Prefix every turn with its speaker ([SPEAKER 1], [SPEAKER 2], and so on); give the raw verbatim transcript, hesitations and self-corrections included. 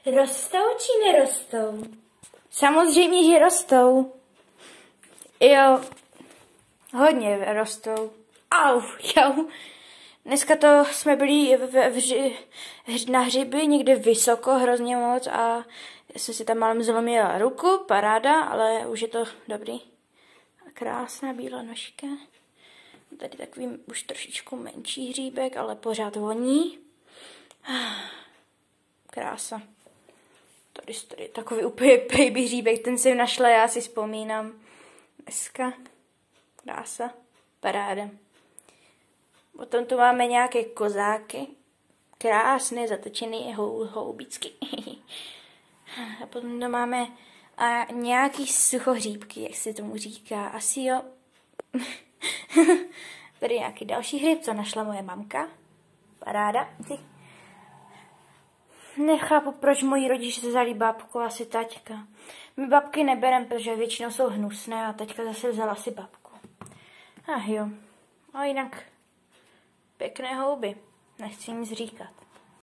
[SPEAKER 1] Rostou či nerostou?
[SPEAKER 2] Samozřejmě, že rostou. Jo, hodně rostou. Au, jau. Dneska to jsme byli v, v, v, na hřiby někde vysoko, hrozně moc a jsem si tam málem zlomila ruku, paráda, ale už je to dobrý. Krásná bílá nožka. Tady takový už trošičku menší hříbek, ale pořád voní. Krása. Tady, tady takový úplně baby hříbek, ten jsem našla, já si vzpomínám. Dneska. Krása. Paráda. Potom tu máme nějaké kozáky. Krásné, zatočené hou, houbícky. A potom tu máme a nějaký suchohříbky, jak se tomu říká. Asi jo. Tady nějaký další hřib, co našla moje mamka. Paráda. Nechápu, proč moji rodiče vzali babku, asi taťka. My babky neberem, protože většinou jsou hnusné a teďka zase vzala si babku. Ach jo. A jinak pěkné houby. Nechci nic říkat.